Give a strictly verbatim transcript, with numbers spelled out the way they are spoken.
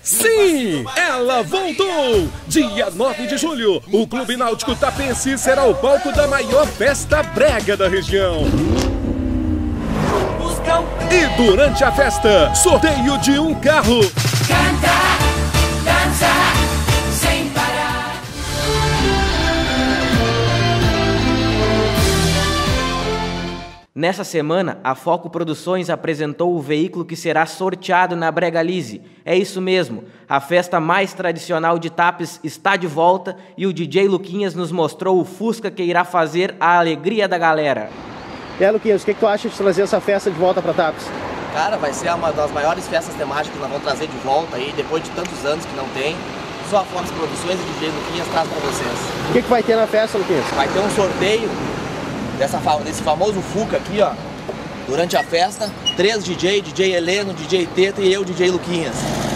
Sim, ela voltou! Dia nove de julho, o Clube Náutico Tapense será o palco da maior festa brega da região. E durante a festa, sorteio de um carro. Canta, dança, sem parar. Nessa semana, a Foco Produções apresentou o veículo que será sorteado na Bregalize. É isso mesmo, a festa mais tradicional de Tapes está de volta e o D J Luquinhas nos mostrou o Fusca que irá fazer a alegria da galera. E aí, Luquinhas, o que, que tu acha de trazer essa festa de volta para Tapes? Cara, vai ser uma das maiores festas temáticas que nós vamos trazer de volta aí, depois de tantos anos que não tem. Só a Fox Produções e D J Luquinhas traz para vocês. O que, que vai ter na festa, Luquinhas? Vai ter um sorteio dessa, desse famoso Fuca aqui, ó. Durante a festa, três D J, D J Heleno, D J Teta e eu, D J Luquinhas.